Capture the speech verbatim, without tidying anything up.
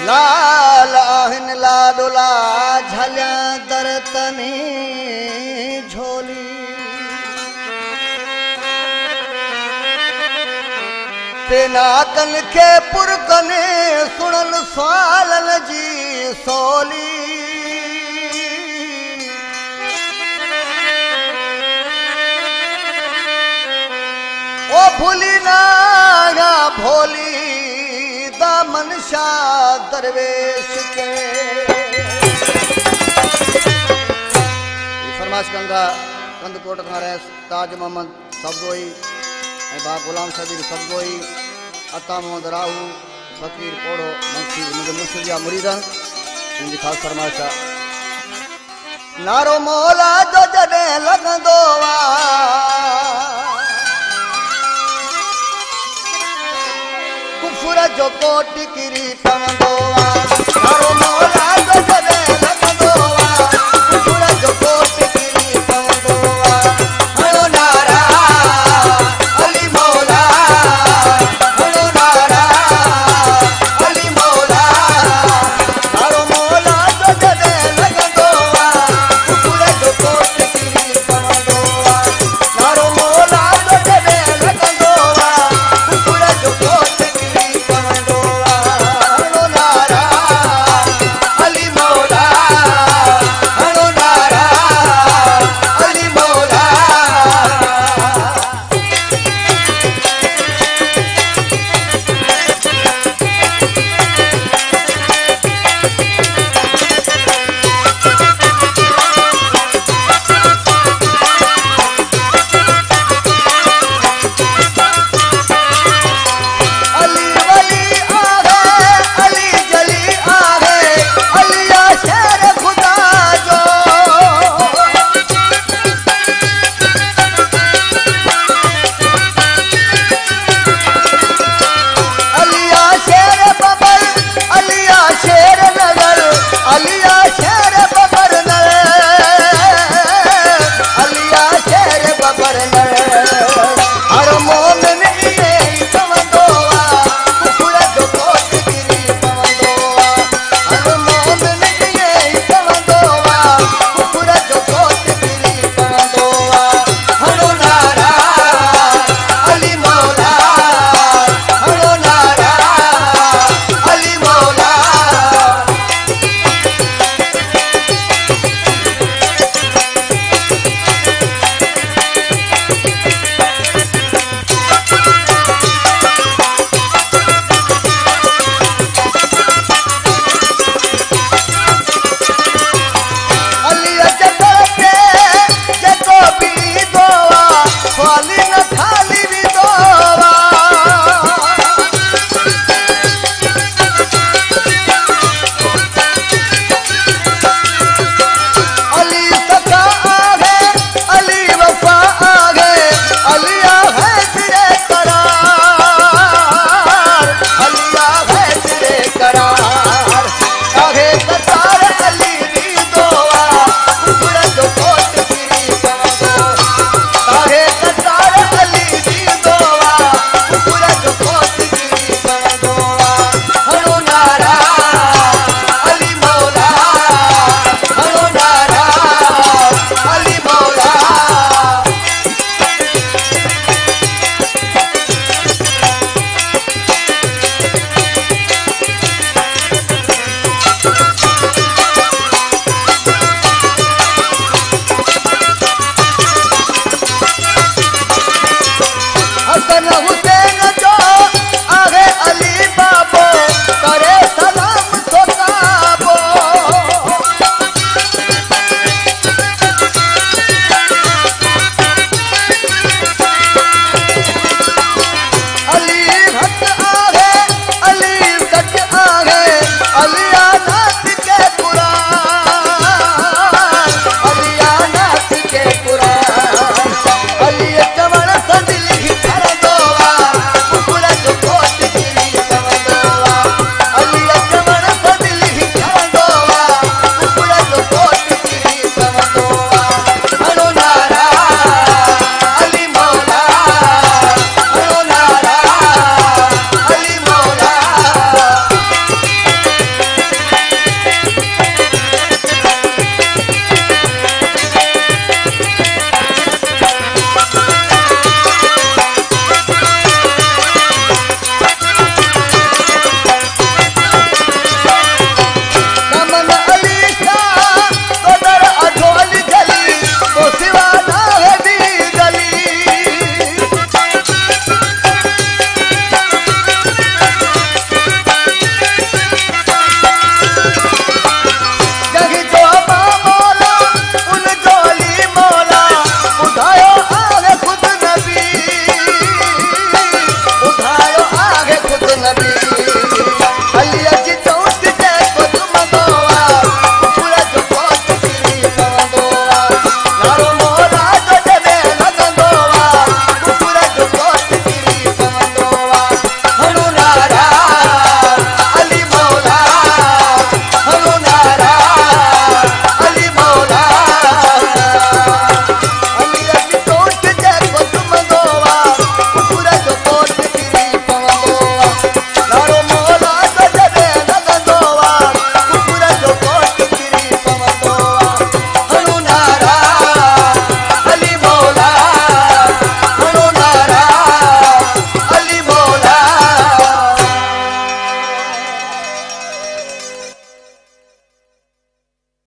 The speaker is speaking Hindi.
लाल आहिन लाडोला झल्या दरतनी झोली तेना कन के पुरकने सुनल स्वालन जी सोली ओ भूली ना या भोली दामन शाह दरवेश के फरमाश कंगा कंद कोट खारे ताज मोहम्मद सबगोई बा गुलाम सदीक सबगोई अता मोहम्मद राहू फकीर कोड़ो मुंशी मुझे मुसलिया मुरीदा इनकी खास फरमाश नारो मौला जो जने लगंदो वा कुफर जो कोटि किरी पवंदो वा नारो मौला जो जने लगंदो वा कुफर जो कोटि किरी पवंदो वा हणो नारा अली मौला हणो नारा अली मौला नारो मौला जो जने लगंदो वा कुफर जो कोटि किरी पवंदो वा नारो मौला जो जने लगंदो वा कुफर जो कोटि किरी पवंदो वा हणो नारा अली मौला हणो नारा अली मौला अली वली आहे अली जली आहे अलिया शेर खुदा जो अलिया शेर बबर अलिया शेर नगर अलिया शेर बबर नगर अलिया शेर बबर नगर हर मोमिन इहे ई पवंदो वा कुफर जो कोटि किरी पवंदो वा हर मोमिन इहे ई पवंदो वा कुफर जो कोटि किरी पवंदो वा हणो नारा अली मौला हणो नारा अली मौला